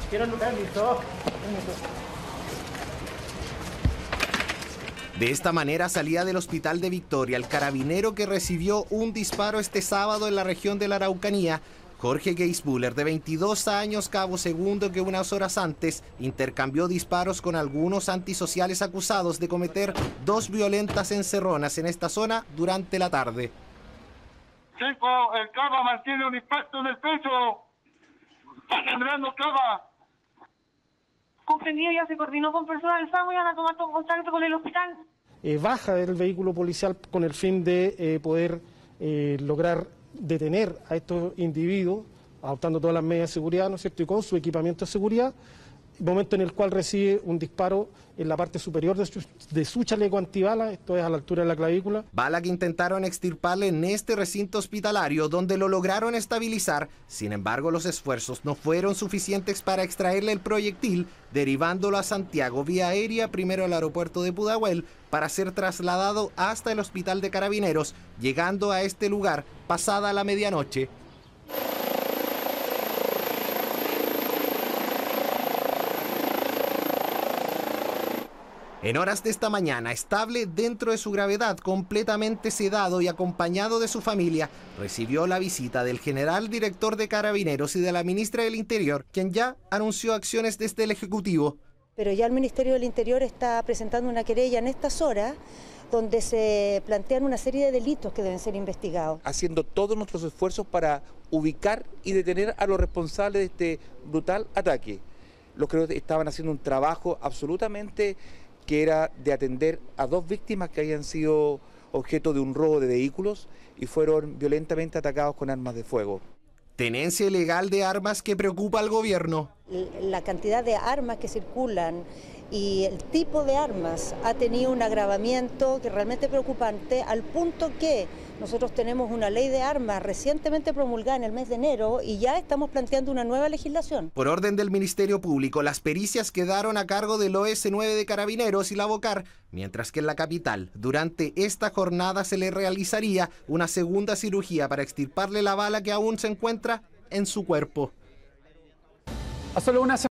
Quiero lugar, listo. De esta manera salía del hospital de Victoria el carabinero que recibió un disparo este sábado en la región de la Araucanía, Jorge Geisbuller, de 22 años, cabo segundo, que unas horas antes intercambió disparos con algunos antisociales acusados de cometer 2 violentas encerronas en esta zona durante la tarde. El cava mantiene un impacto en el pecho. Está sangrando cava. Comprendido, ya se coordinó con personas del SAMU y van a tomar contacto con el hospital. Baja del vehículo policial con el fin de poder lograr detener a estos individuos, adoptando todas las medidas de seguridad, ¿no es cierto?, y con su equipamiento de seguridad, momento en el cual recibe un disparo en la parte superior de su chaleco antibala, esto es a la altura de la clavícula. Bala que intentaron extirparle en este recinto hospitalario, donde lo lograron estabilizar. Sin embargo, los esfuerzos no fueron suficientes para extraerle el proyectil, derivándolo a Santiago vía aérea, primero al aeropuerto de Pudahuel, para ser trasladado hasta el hospital de Carabineros, llegando a este lugar pasada la medianoche. En horas de esta mañana, estable dentro de su gravedad, completamente sedado y acompañado de su familia, recibió la visita del general director de Carabineros y de la ministra del Interior, quien ya anunció acciones desde el Ejecutivo. Pero ya el Ministerio del Interior está presentando una querella en estas horas donde se plantean una serie de delitos que deben ser investigados. Haciendo todos nuestros esfuerzos para ubicar y detener a los responsables de este brutal ataque. Los creo que estaban haciendo un trabajo absolutamente que era de atender a 2 víctimas que habían sido objeto de un robo de vehículos y fueron violentamente atacados con armas de fuego. Tenencia ilegal de armas que preocupa al gobierno. La cantidad de armas que circulan y el tipo de armas ha tenido un agravamiento que es realmente preocupante, al punto que nosotros tenemos una ley de armas recientemente promulgada en el mes de enero y ya estamos planteando una nueva legislación. Por orden del Ministerio Público, las pericias quedaron a cargo del OS9 de Carabineros y la Bocar, mientras que en la capital, durante esta jornada se le realizaría una segunda cirugía para extirparle la bala que aún se encuentra en su cuerpo. A solo una